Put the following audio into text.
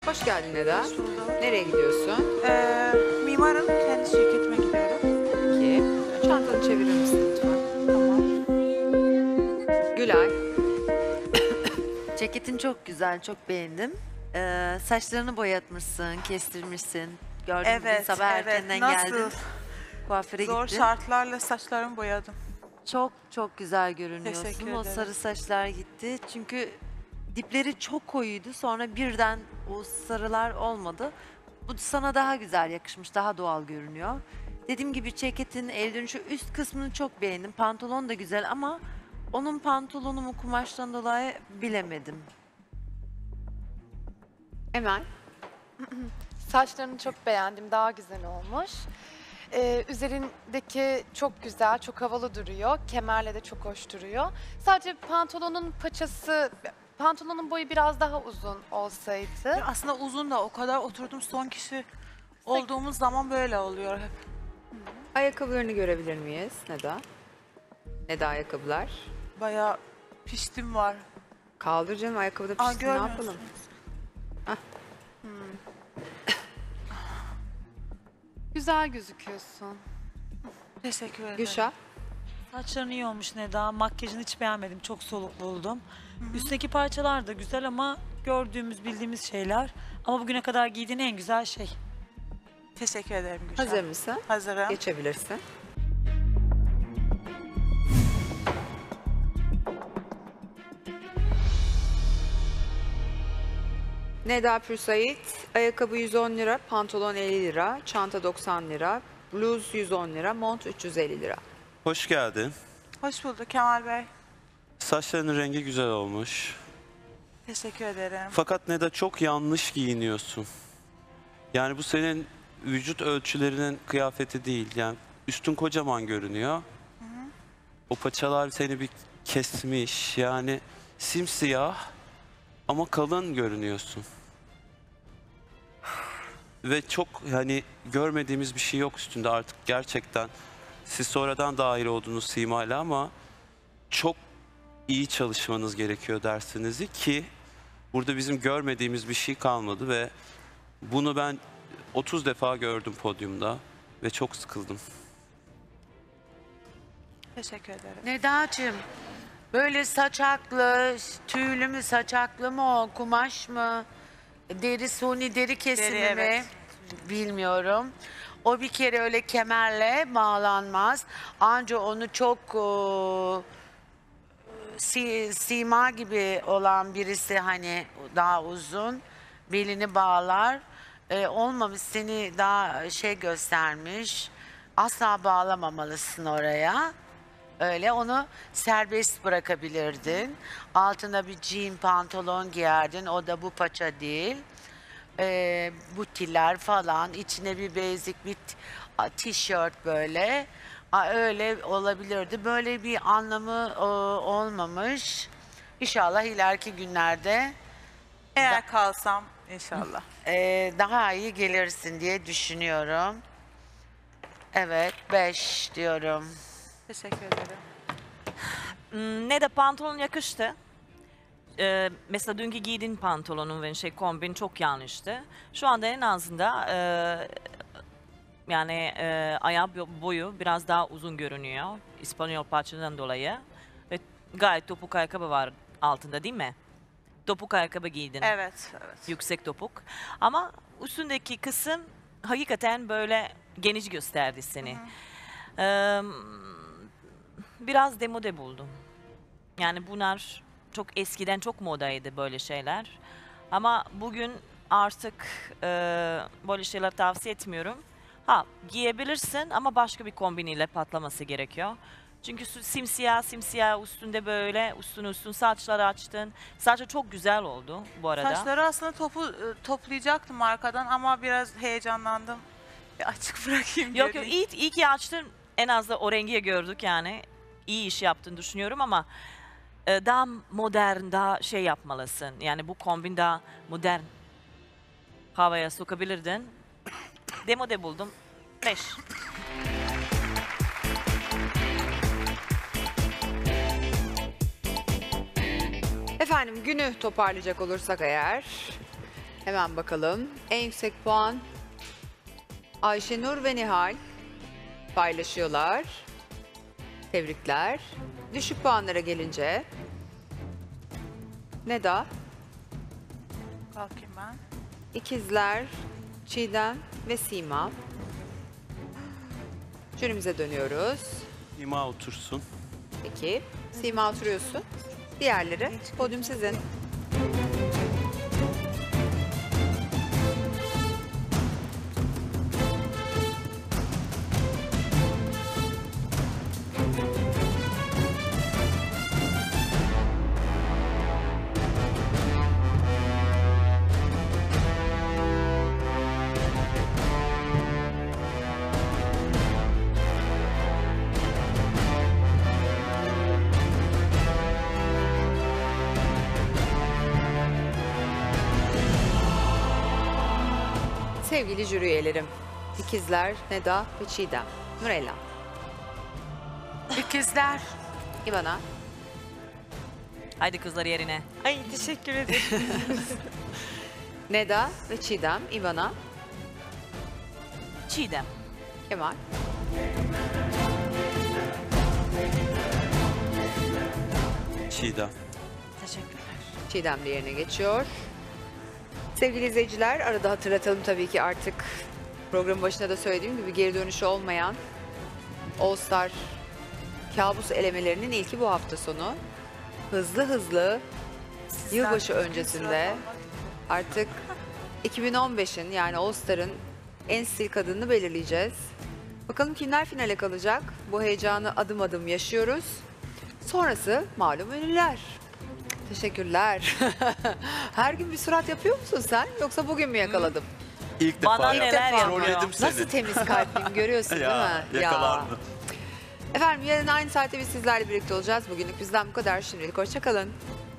Hoş geldin Eda. Hoş buldum. Nereye gidiyorsun? Mimarım. Kendi şirketime gidiyorum. Peki. Çantanı çevirir misin lütfen? Tamam. Gülay. Ceketin çok güzel, çok beğendim. Saçlarını boyatmışsın, kestirmişsin. Gördüm bugün Evet, sabah evet. erkenden Nasıl? geldin. Kuaföre Zor gittin. şartlarla saçlarımı boyadım. Çok çok güzel görünüyorsun. Teşekkür O ederim. sarı saçlar gitti. Çünkü dipleri çok koyuydu. Sonra birden o sarılar olmadı. Bu sana daha güzel yakışmış, daha doğal görünüyor. Dediğim gibi ceketin el dönüşü üst kısmını çok beğendim. Pantolon da güzel ama onun pantolonu mu kumaştan dolayı bilemedim. Emel. Saçlarını çok beğendim. Daha güzel olmuş. Üzerindeki çok güzel, çok havalı duruyor. Kemerle de çok hoş duruyor. Sadece pantolonun paçası, pantolonun boyu biraz daha uzun olsaydı. Aslında uzun da o kadar oturdum son kişi olduğumuz zaman böyle oluyor hep. Ayakkabılarını görebilir miyiz Neda? Neda ayakkabılar. Bayağı piştim var. Kaldır canım ayakkabıda Aa, pişsin ne yapalım? görmüyorsunuz. Güzel gözüküyorsun. Teşekkür ederim. Gülşah. Saçların iyi olmuş Neda. Makyajını hiç beğenmedim. Çok soluk buldum. Üstteki parçalar da güzel ama gördüğümüz, bildiğimiz şeyler. Ama bugüne kadar giydiğin en güzel şey. Teşekkür ederim Gülşah. Hazır mısın? Hazırım. Geçebilirsin. Neda Pürsait, ayakkabı 110 lira, pantolon 50 lira, çanta 90 lira, bluz 110 lira, mont 350 lira. Hoş geldin. Hoş bulduk Kemal Bey. Saçlarının rengi güzel olmuş. Teşekkür ederim. Fakat Neda çok yanlış giyiniyorsun. Yani bu senin vücut ölçülerinin kıyafeti değil. Yani üstün kocaman görünüyor. O paçalar seni bir kesmiş. Yani simsiyah ama kalın görünüyorsun. Ve çok hani görmediğimiz bir şey yok üstünde artık gerçekten. Siz sonradan dahil oldunuz simayla ama çok iyi çalışmanız gerekiyor dersinizi ki burada bizim görmediğimiz bir şey kalmadı ve bunu ben 30 defa gördüm podyumda ve çok sıkıldım. Teşekkür ederim. Nedacığım, böyle saçaklı, tüylü mü saçaklı mı o, kumaş mı? Deri, suni deri kesimi Deri, mi? evet. Bilmiyorum. O bir kere öyle kemerle bağlanmaz. Anca onu çok sima gibi olan birisi hani daha uzun belini bağlar. Olmamış seni daha şey göstermiş. Asla bağlamamalısın oraya. Öyle onu serbest bırakabilirdin. Altına bir jean pantolon giyerdin. O da bu paça değil. Butiler falan. İçine bir basic bir tişört böyle. Öyle olabilirdi. Böyle bir anlamı olmamış. İnşallah ileriki günlerde Eğer kalsam inşallah. daha iyi gelirsin diye düşünüyorum. Evet, 5 diyorum. Teşekkür ederim. Ne de pantolon yakıştı. Mesela dünkü giydiğin pantolonun ve kombin çok yanlıştı. Şu anda en azından yani ayağı boyu biraz daha uzun görünüyor. İspanyol parçadan dolayı. Ve gayet topuk ayakkabı var altında değil mi? Topuk ayakkabı giydin. Evet, evet. Yüksek topuk. Ama üstündeki kısım hakikaten böyle geniş gösterdi seni. Biraz demode buldum. Yani bunlar çok eskiden çok modaydı böyle şeyler. Ama bugün artık böyle şeyler tavsiye etmiyorum. Ha giyebilirsin ama başka bir kombiniyle patlaması gerekiyor. Çünkü simsiyah üstünde böyle üstün saçları açtın. Saçı çok güzel oldu bu arada. Saçları aslında toplayacaktım arkadan ama biraz heyecanlandım. Bir açık bırakayım Yok göreyim. iyi ki açtın. En az da o rengi gördük yani. İyi iş yaptığını düşünüyorum ama daha modern, daha şey yapmalısın. Yani bu kombin daha modern havaya sokabilirdin. Demode buldum. 5. Efendim günü toparlayacak olursak eğer Hemen bakalım. En yüksek puan Ayşenur ve Nihal paylaşıyorlar. Tebrikler. Düşük puanlara gelince Neda, Kalkayım ben. İkizler, Çiğdem ve Sima. Jürimize dönüyoruz. Sima otursun. Peki. Sima oturuyorsun. Diğerleri podyum sizin. Sevgili jüri üyelerim, İkizler, Neda ve Çiğdem. Nurella, İkizler. İvana, Haydi kızlar yerine. Ay teşekkür ederim. Neda ve Çiğdem, İvana, Çiğdem. Kemal, Çiğdem. Teşekkürler. Çiğdem de yerine geçiyor. Sevgili izleyiciler, arada hatırlatalım tabii ki artık programın başında da söylediğim gibi geri dönüşü olmayan All Star kabus elemelerinin ilki bu hafta sonu. Hızlı hızlı yılbaşı öncesinde artık 2015'in yani All Star'ın en stil kadınını belirleyeceğiz. Bakalım kimler finale kalacak? Bu heyecanı adım adım yaşıyoruz. Sonrası malum ünlüler. Teşekkürler. Her gün bir surat yapıyor musun sen? Yoksa bugün mü yakaladım? İlk Bana defa neler yaptım. yapıyor? Trolledim seni. Nasıl temiz kalpliyim görüyorsun değil Ya, mi? yakalandım. Efendim yarın aynı saatte biz sizlerle birlikte olacağız. Bugünlük bizden bu kadar. Şimdilik hoşça kalın.